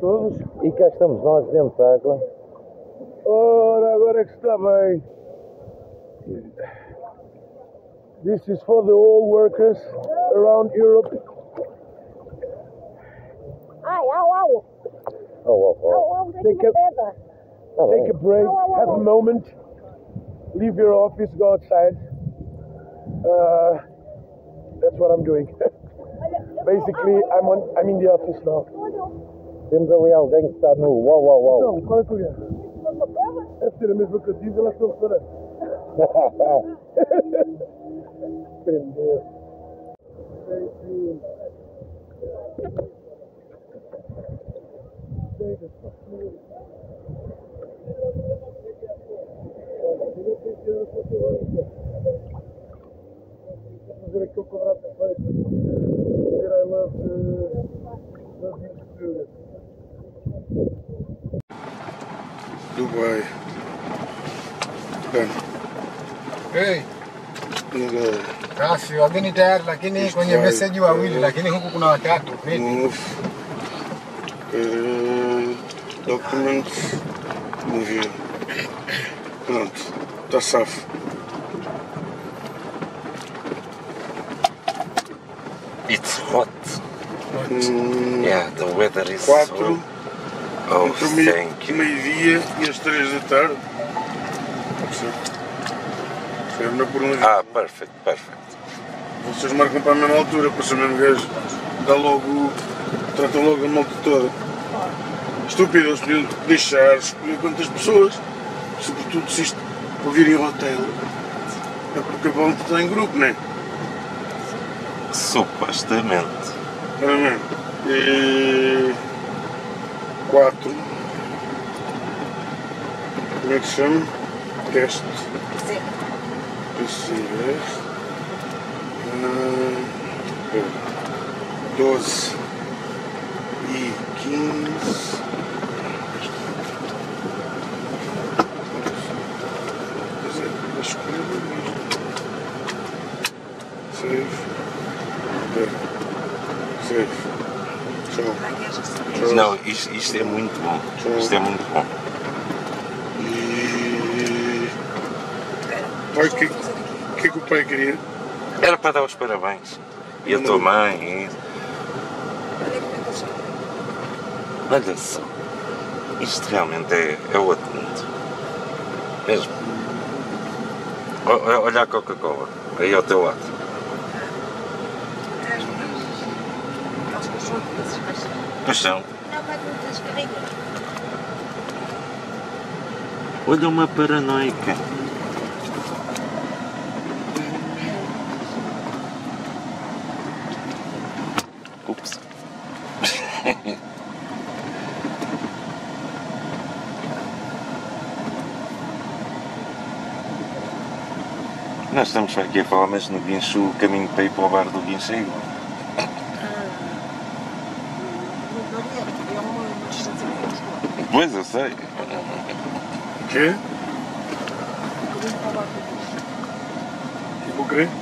todos. E cá estamos nós dentro de água. Ora, agora é que está bem. This is for the all workers around Europe. Ai, au. Oh. Take a break, have a moment, leave your office, go outside. That's what I'm doing. Basically, I'm in the office now. Temos ali alguém que está no uau. Então, qual é que é? Deve ter a mesma que eu tive, ela está no restaurante. Prendeu. Fazer aquele quadrado perfeito. Dizer I love the Dubai. Hey. Kasi wageni tayari, lakini kwenye message wawili, lakini huku kuna watatu. Move. Documents. Move here. Pronto. Está safo. It's hot. Yeah, the weather is 4. so... Oh, thank you. Meio-dia e às 3 da tarde. Perfect. Vocês marcam para a mesma altura, para ser o mesmo gajo. Dá logo. Trata logo a malta toda. Estúpido, eles podiam deixar escolher quantas pessoas. Sobretudo se isto for vir em hotel. É porque a malta está em grupo, não é? Supostamente. Ora bem. 4. Como é que se chama? Teste. PCR. 12 e 15. Save. Tchau. Não, isto é muito bom. Isto é muito bom. E... Pai, o que é que o pai queria? Era para dar os parabéns. E a tua mãe. Olha só. Isto realmente é outro mundo. Mesmo. Olha a Coca-Cola. Aí ao teu lado. Pois são. Olha uma paranoica. Ups. Nós estamos aqui a falar, mas no Guincho o caminho para ir para o bar do Guincho é igual. Pois, eu sei. O quê? O quê?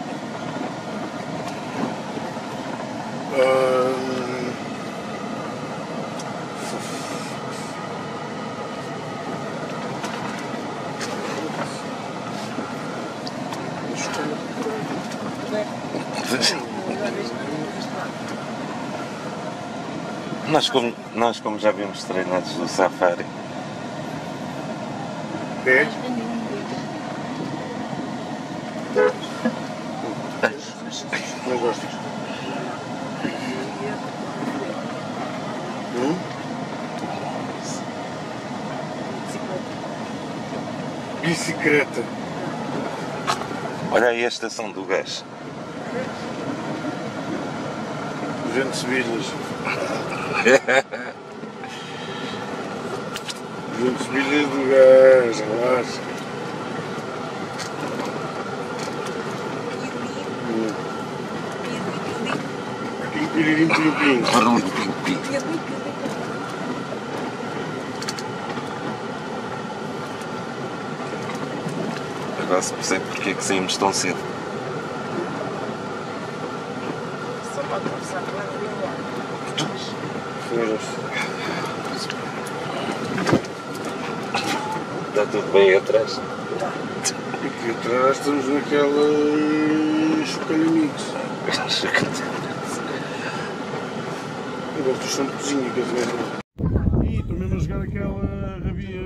Nós como já vimos treinados do Safari. É? Não gostas? Bicicleta. Olha aí a estação do gás. 200 milhas. 200 milhas do gás, relaxa. Pim. Agora se percebe porque é que saímos tão cedo. Só para atravessar a rua. está tudo bem atrás. Aqui atrás estamos naquela chocalho mix. Eu gosto do som de cozinha, quer dizer. Ih, estou mesmo a jogar aquela rabia.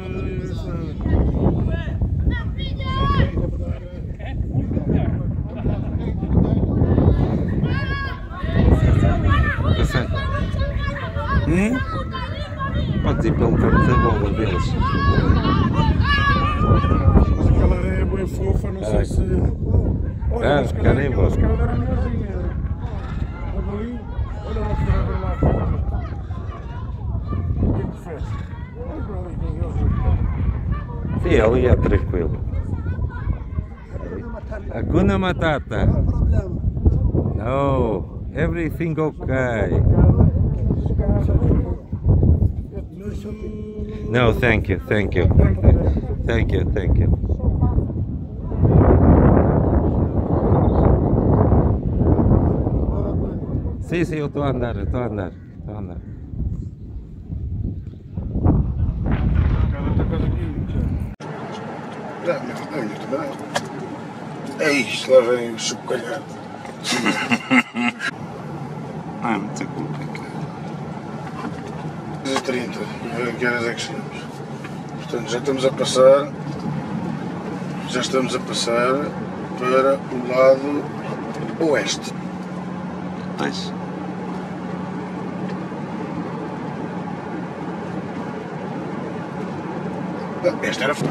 Pode ir pelo campo da bola deles. Aquela areia é bem fofa, não sei se. Olha, caramba. Os caras deram melhorzinha. Olha ali, olha o nosso cara lá fora. O que é que fez? Olha para ali, quem é? Sim, ali é tranquilo. Hakuna Matata. No, everything okay. No, thank you, thank you. Thank you, thank you. Sim, eu estou a andar, estou a andar. É isto, lá vem o chocalhado. É muito complicado. 30, ver que horas é que chegamos. Portanto, já estamos a passar para o lado oeste. Pois. Esta era.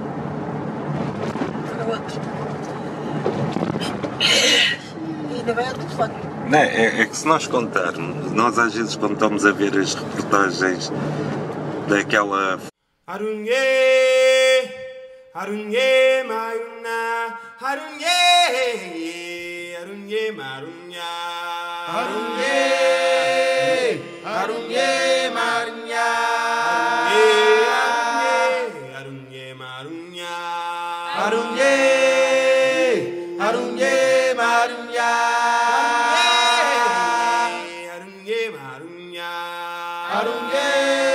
Ainda bem ao telefone. Não, é que se nós contarmos, nós às vezes quando estamos a ver as reportagens daquela Arunye, arunye maruna, arunye, arunye marunha, arunye, arunye marunha, arunye marunha, arunye, arunye marunha, arunye marunha, arunye.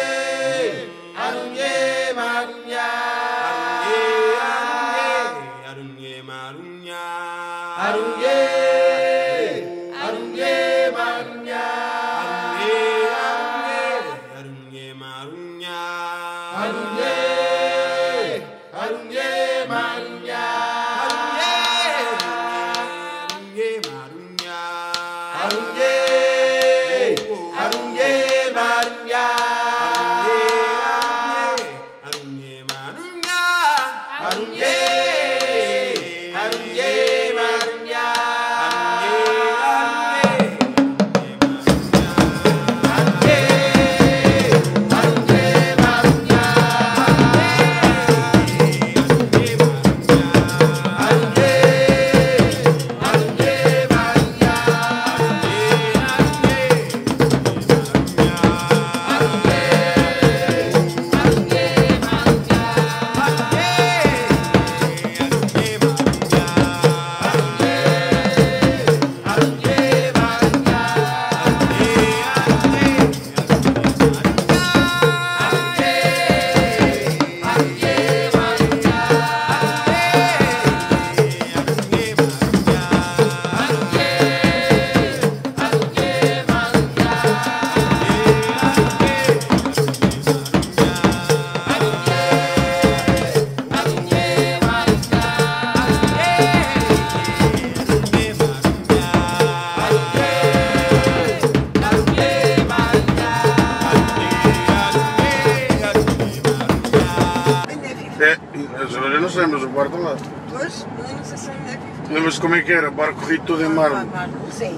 Eu não sei, mas o barco lá. Pois, eu não sei se ainda é que... Lembras-te como é que era? O barco corrido todo em mármore. Sim.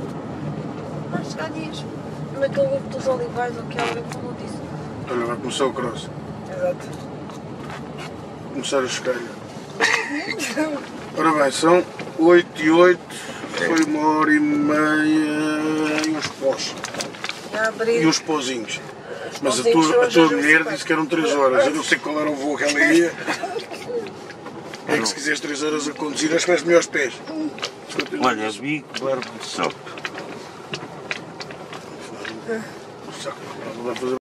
Vai chegar dias. Naquele grupo dos olivais, ou que hora como eu disse. Olha, vai começar o cross. Exato. Começar a chocalho. Ora bem, são 8h08, foi 1h30 e uns pós. E uns pozinhos. Mas a tua mulher disse que eram 3 horas, eu não sei qual era o voo que ela ia. É que se quiseres 3 horas a conduzir, acho que vais melhor aos pés. Olha, vi Barbershop. Vai fazer